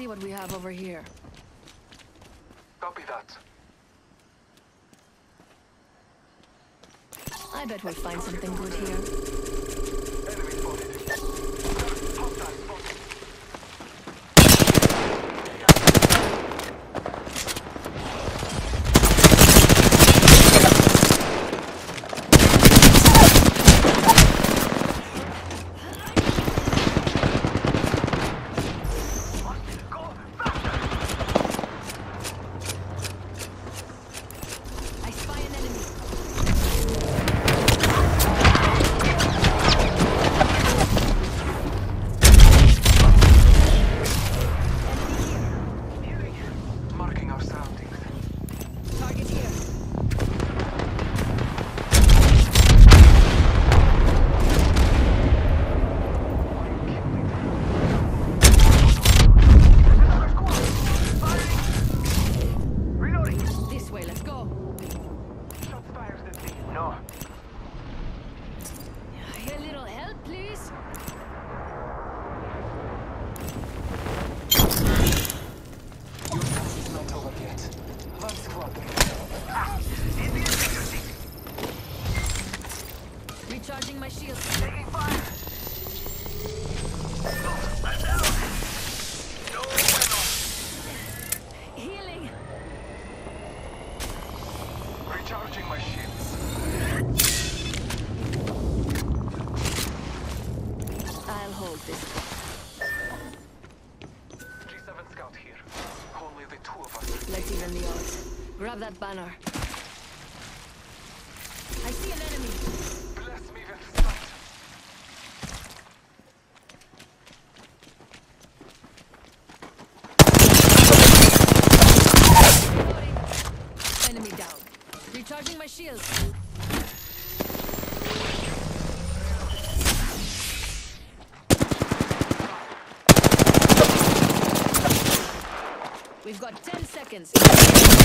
see what we have over here. Copy that. I bet we'll find something good here. Enemy spotted. Hostile spotted. I spy an enemy. Marking our surroundings. Target here. Reloading. This way, let's go. Shots fired at me. No. A little help, please. Your task is not over yet. One squad. Recharging my shield. Taking fire. No bueno. Healing. Recharging my shields. I'll hold this. G7 scout here. Only the two of us. Let's even the odds. Grab that banner. I see an enemy. Bless me with sight. Reloading. Enemy down. Recharging my shield. We've got 10 seconds.